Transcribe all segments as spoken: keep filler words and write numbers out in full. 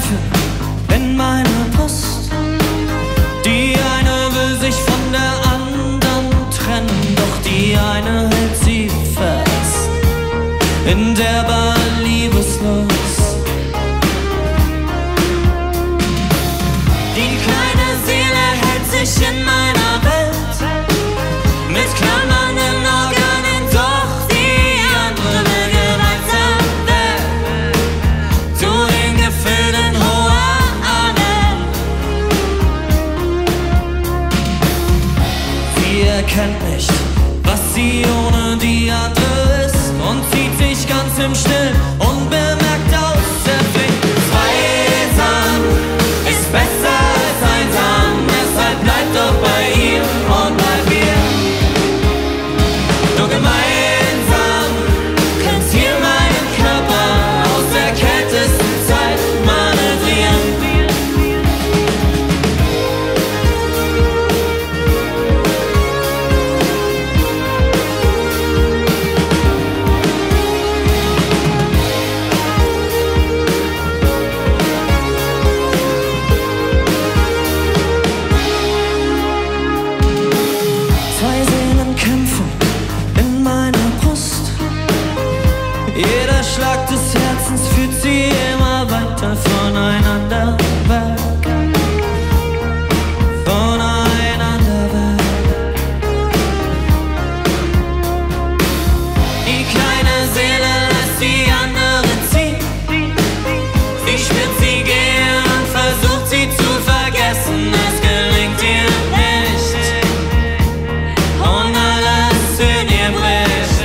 Kämpfe in meiner Brust. Die eine will sich von der anderen trennen, doch die eine hält sie fest in der Bar liebeslos. Die kleine Seele hält sich in meiner Welt mit klammernden Organen, doch die andere will weiter weg zu den Gefühlen hoher Ahnen. Sie erkennt nicht, was sie ohne die andere ist, und zieht sich ganz im Stillen unbemerkt aus der Pflicht. Zweisam ist besser als einsam, deshalb bleib doch bei ihm und bei mir. Nur gemeinsam kann's hier meinen Körper aus der kältesten Zeit manövrieren. Zwei Seelen kämpfen in meiner Brust. Jeder Schlag des Herzens führt sie immer weiter voneinander weg. Voneinander weg. Die kleine Seele lässt die andere ziehen. Sie spürt sie gehen und versucht sie zu vergessen. Es gelingt ihr nicht und alles in ihr bricht.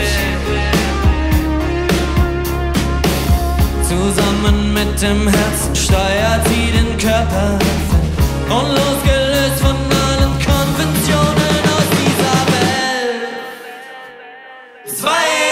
Zusammen mit dem Herzen steuert sie den Körper und losgelöst von allen Konventionen aus dieser Welt. Zwei